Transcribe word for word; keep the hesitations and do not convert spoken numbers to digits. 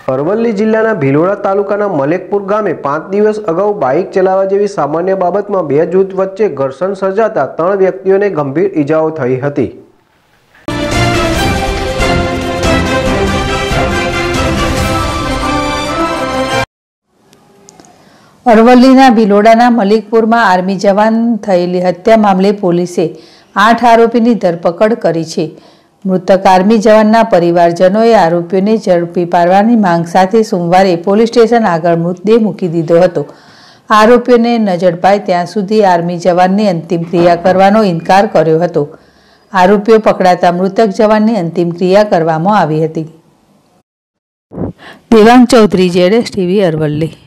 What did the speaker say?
અરવલ્લી જિલ્લાના ભિલોડા તાલુકાના મલેકપુર ગામે પાંચ દિવસ અગાઉ બાઇક ચલાવવા જેવી સામાન્ય બાબતમાં બે જૂથ વચ્ચે ઘર્ષણ સર્જાતા ત્રણ વ્યક્તિઓને ગંભીર ઈજાઓ થઈ હતી। અરવલ્લીના ભિલોડાના મલિકપુરમાં આર્મી જવાન થયેલી હત્યા મામલે પોલીસે આઠ આરોપીની ધરપકડ કરી છે। મૃતક આર્મી જવાનના પરિવારજનોએ આરોપીઓને ઝડપી પાડવાની માંગ સાથે સોમવારે પોલીસ સ્ટેશન આગળ મૃતદેહ મૂકી દીધો હતો। આરોપીઓને ન ઝડપાય ત્યાં સુધી આર્મી જવાનની અંતિમ ક્રિયા કરવાનો ઇનકાર કર્યો હતો। આરોપીઓ પકડાતા મૃતક જવાનની અંતિમ ક્રિયા કરવામાં આવી હતી। દેવાંગ ચૌધરી, જેડેશ ટીવી, અરવલ્લી।